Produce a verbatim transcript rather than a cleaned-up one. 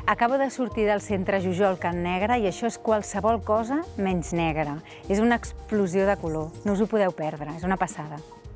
Acabo de sortir del centre Jujol Can Negre i això és qualsevol cosa menys negre. És una explosió de color, no us ho podeu perdre, és una passada.